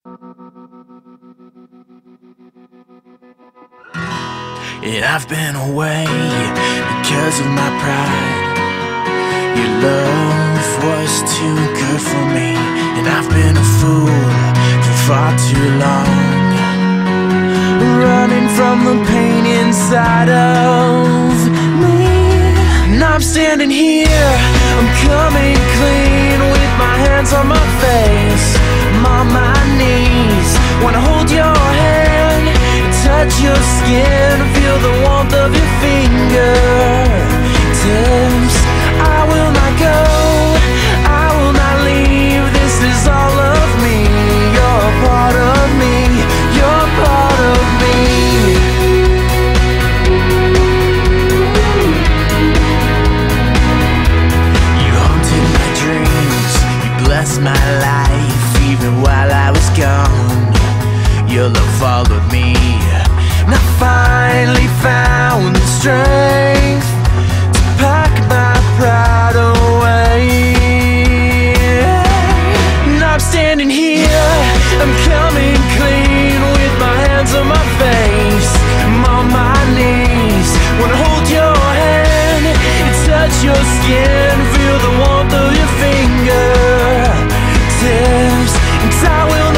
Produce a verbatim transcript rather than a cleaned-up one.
And I've been away because of my pride. Your love was too good for me, and I've been a fool for far too long, running from the pain inside of me. And I'm standing here, I'm coming clean, with my hands on my face, I'm on my knees. Wanna hold your hand, touch your skin, feel the warmth of your fingertips. I will not go, I will not leave, this is all of me. You're part of me, you're part of me. You haunted my dreams, you blessed my life, even while I was gone. Your love followed me, and I finally found the strength to pack my pride away. And I'm standing here, I'm coming clean, with my hands on my face, I'm on my knees. Wanna hold your hand and touch your skin, feel the warmth of your fingertips. And I will